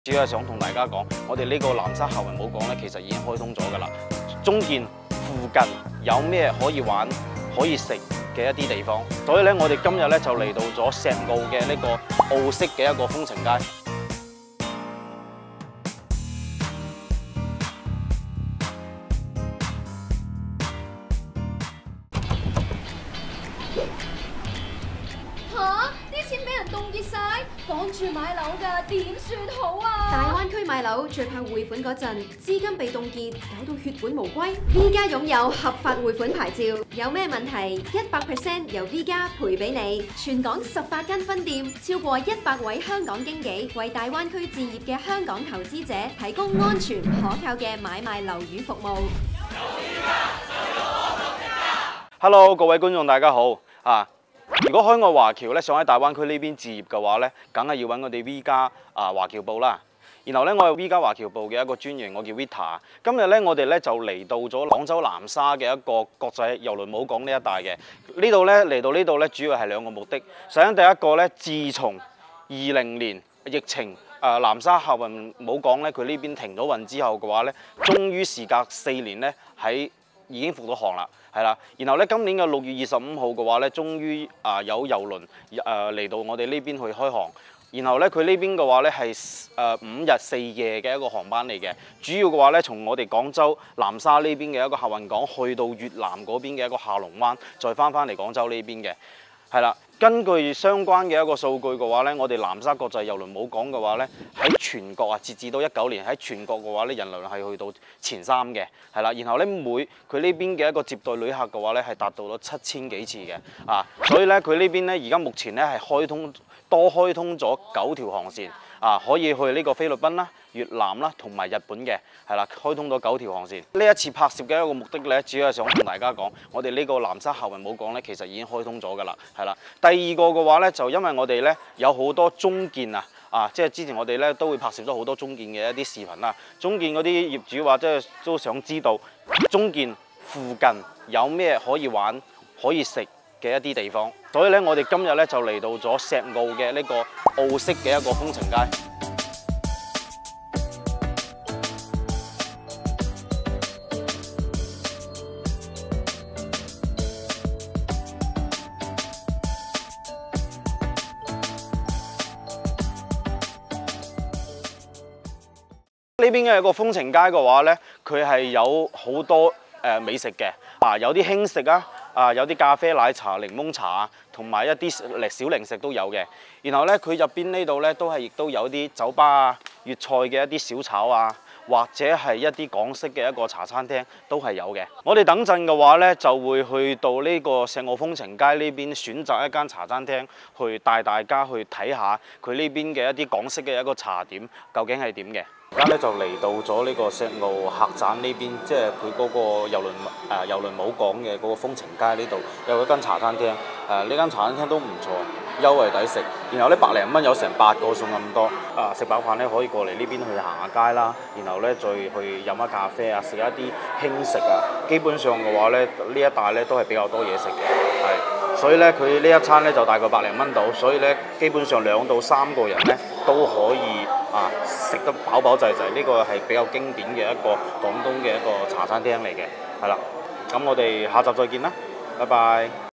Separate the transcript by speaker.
Speaker 1: 主要係想同大家講，我哋呢個南沙行雲舞港咧，其實已經開通咗㗎啦。中建附近有咩可以玩、可以食嘅一啲地方，所以咧，我哋今日咧就嚟到咗石澳嘅呢個澳式嘅一個風情街。
Speaker 2: 啲錢俾人凍結晒，趕住買樓㗎，點算好啊？
Speaker 3: 大灣區買樓最怕匯款嗰陣資金被凍結，搞到血本無歸。V 家擁有合法匯款牌照，有咩問題100%由 V 家賠俾你。全港18間分店，超過100位香港經紀，為大灣區置業嘅香港投資者提供安全可靠嘅買賣樓宇服務。
Speaker 1: Hello， 各位觀眾大家好啊！如果海外華僑咧想喺大灣區呢邊置業嘅話咧，梗係要揾我哋 V 家華僑部啦。然後咧，我係 V 家華僑部嘅一個專員，我叫 Vita。今日咧，我哋咧就嚟到咗廣州南沙嘅一個國際郵輪母港呢一帶嘅。呢度咧嚟到呢度咧，主要係兩個目的。首先第一個咧，自從2020年疫情南沙客運母港咧，佢呢邊停咗運之後嘅話咧，終於時隔4年咧已經復到航啦。係啦，然後咧今年嘅6月25號嘅話咧，終於有郵輪嚟到我哋呢邊去開航。然後咧佢呢邊嘅話咧係5日4夜嘅一個航班嚟嘅。主要嘅話咧，從我哋廣州南沙呢邊嘅一個客運港去到越南嗰邊嘅一個下龍灣，再翻嚟廣州呢邊嘅。係啦，根據相關嘅一個數據嘅話咧，我哋南沙國際郵輪母港嘅話咧，喺全國截至到19年喺全國嘅話咧，人流係去到前3嘅，係啦。然後咧佢呢邊嘅一個接待旅客嘅話咧，係達到咗7000幾次嘅，所以咧佢呢邊咧而家目前咧係開通咗9條航線，可以去呢個菲律賓啦、越南啦同埋日本嘅，係啦，開通咗9條航線。呢一次拍攝嘅一個目的咧，主要係想同大家講，我哋呢個南沙客運母港咧，其實已經開通咗㗎啦，係啦。第二個嘅話咧，就因為我哋咧有好多中建即係之前我哋咧都會拍攝咗好多中建嘅一啲視頻啦。中建嗰啲業主話，即係都想知道中建附近有咩可以玩、可以食嘅一啲地方，所以咧我哋今日咧就嚟到咗石澳嘅呢個澳式嘅一個風情街。呢邊嘅一個風情街嘅話咧，佢係有好多美食嘅，有啲輕食有啲咖啡、奶茶、檸檬茶同埋一啲小零食都有嘅。然後咧，佢入邊呢度咧亦都有啲酒吧粵菜嘅一啲小炒或者係一啲港式嘅一個茶餐廳都係有嘅。我哋等陣嘅話咧，就會去到呢個石澳風情街呢邊選擇一間茶餐廳，去帶大家去睇下佢呢邊嘅一啲港式嘅一個茶點究竟係點嘅。而家咧就嚟到咗呢個石澳客棧呢邊，即係佢嗰個郵輪母港嘅嗰個風情街呢度有一間茶餐廳。呢間茶餐廳都唔錯，優惠抵食。然後咧100零蚊有成8個餸咁多。食飽飯咧可以過嚟呢邊去行下街啦，然後咧再去飲下咖啡食一啲輕食基本上嘅話咧，呢一帶咧都係比較多嘢食嘅，係。所以咧佢呢一餐咧就大概100零蚊到，所以咧基本上2到3個人咧都可以食得飽飽滯滯。呢個係比較經典嘅一個廣東嘅一個茶餐廳嚟嘅，係啦。咁我哋下集再見啦，拜拜。